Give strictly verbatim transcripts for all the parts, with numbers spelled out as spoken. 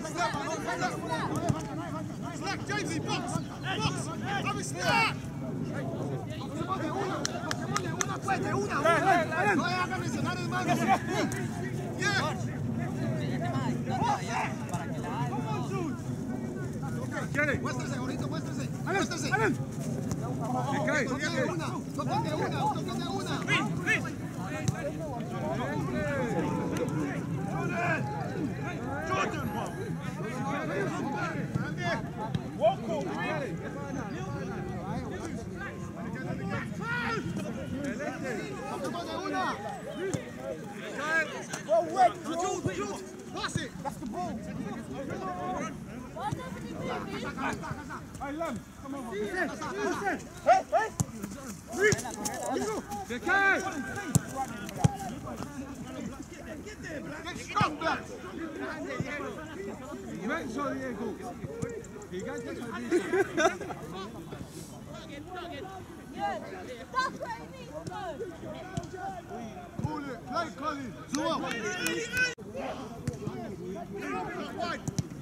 Slack, Jamesy, box! Box! Have a slack! De una, una, no hagan mencionar el mano. Muéstrese, ahorita, muéstrese. Muéstrese. Toquen de una, toquen de una, toquen de una. That's the ball. Hey, Lem, come on. Hey, hey. Get Kai. Get there, Black. Strong, Black. Make sure he ain't good. He got this one. That's where he needs to go. Pull it. Play, Colin. Zoom up. Wide.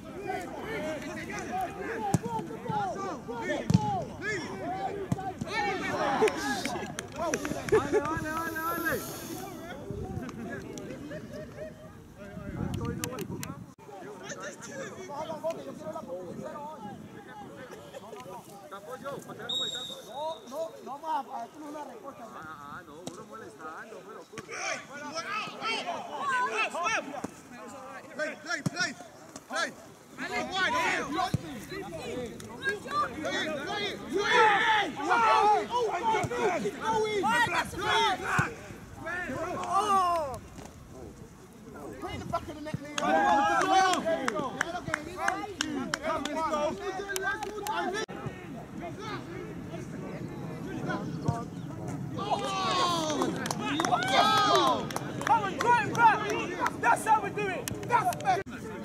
No, no más, esto no es una recocha. Ah, no, uno molestando, bueno, play, play, play, play. Go wide, play in the back of the net, Leo. Come on, try it back. That's how we do it. That's better.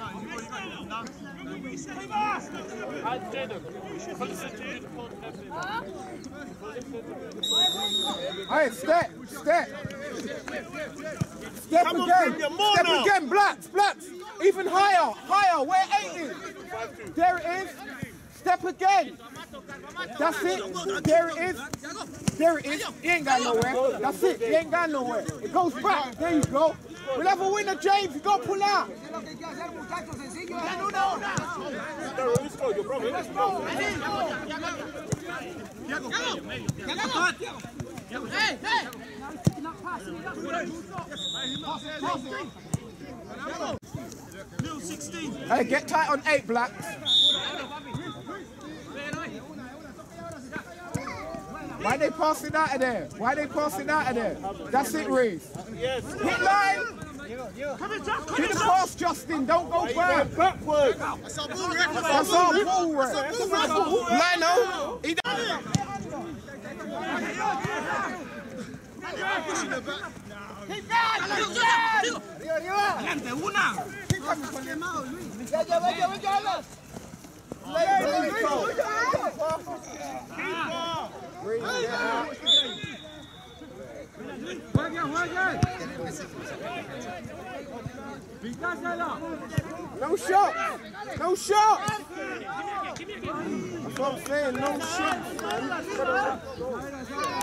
Hey, step, step. Step Come on, again. Premiun, more Step now. again, blacks, blacks. Even higher, higher, where eight is. There it is. Step again. That's it. There it is. There it is. He ain't got nowhere. That's it. He ain't got nowhere. It goes back. There you go. We'll have a winner, James. You got to pull out. Hey, hey! Hey, get tight on eight, blacks. Why they passing out of there? Why they passing out of there? That's it, Reese. Yes. Hit line. Hit the pass, Justin. Don't go back. Backwards. That's our ball rep. Lino. He Adelante, una. No shot. No shot. That's what I'm saying. No shot, man.